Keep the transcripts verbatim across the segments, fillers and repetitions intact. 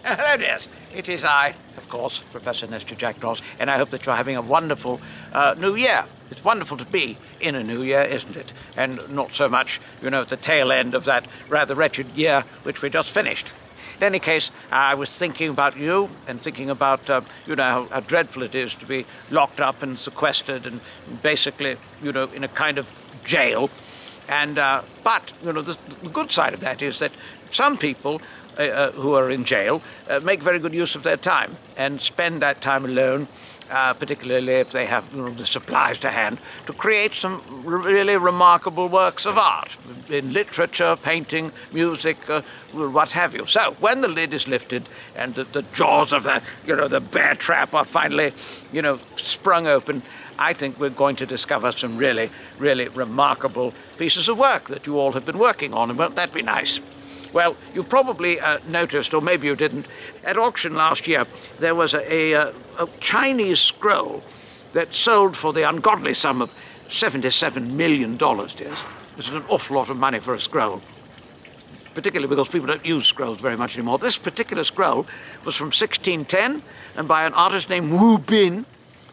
Hello, dears. It is I, of course, Professor Knestor Jackdaws, and I hope that you're having a wonderful uh, new year. It's wonderful to be in a new year, isn't it? And not so much, you know, at the tail end of that rather wretched year which we just finished. In any case, I was thinking about you and thinking about, uh, you know, how, how dreadful it is to be locked up and sequestered and basically, you know, in a kind of jail. And, uh, but, you know, the, the good side of that is that some people uh, uh, who are in jail uh, make very good use of their time and spend that time alone, uh, particularly if they have, you know, the supplies to hand, to create some really remarkable works of art in literature, painting, music, uh, what have you. So when the lid is lifted and the, the jaws of the, you know, the bear trap are finally, you know, sprung open, I think we're going to discover some really, really remarkable pieces of work that you all have been working on, and won't that be nice? Well, you probably uh, noticed, or maybe you didn't, at auction last year there was a, a, a Chinese scroll that sold for the ungodly sum of seventy-seven million dollars, dears. This is an awful lot of money for a scroll, particularly because people don't use scrolls very much anymore. This particular scroll was from sixteen ten and by an artist named Wu Bin.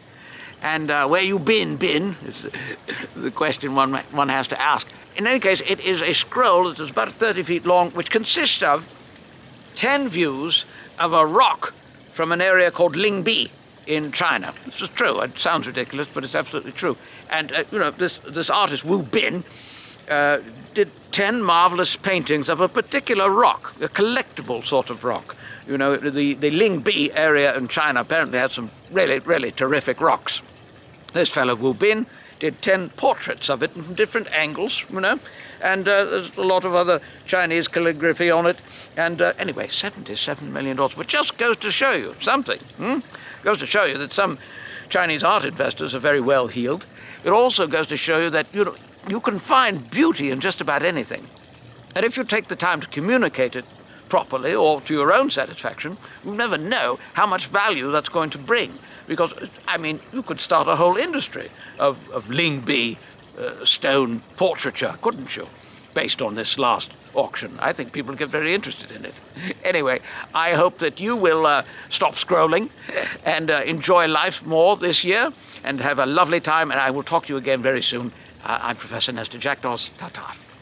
And uh, where you been, Bin, is the question one, one has to ask. In any case, it is a scroll that is about thirty feet long, which consists of ten views of a rock from an area called Lingbi in China. This is true. It sounds ridiculous, but it's absolutely true. And, uh, you know, this, this artist, Wu Bin, uh, did ten marvelous paintings of a particular rock, a collectible sort of rock. You know, the, the Lingbi area in China apparently has some really, really terrific rocks. This fellow Wu Bin did ten portraits of it from different angles, you know, and uh, there's a lot of other Chinese calligraphy on it. And uh, anyway, seventy-seven million dollars, which just goes to show you something. Hmm? Goes to show you that some Chinese art investors are very well heeled. It also goes to show you that, you know, you can find beauty in just about anything. And if you take the time to communicate it properly or to your own satisfaction, you never know how much value that's going to bring. Because, I mean, you could start a whole industry of, of Lingbi uh, stone portraiture, couldn't you? Based on this last auction. I think people get very interested in it. Anyway, I hope that you will uh, stop scrolling and uh, enjoy life more this year and have a lovely time, and I will talk to you again very soon. Uh, I'm Professor Knestor Jackdaws. Ta-ta.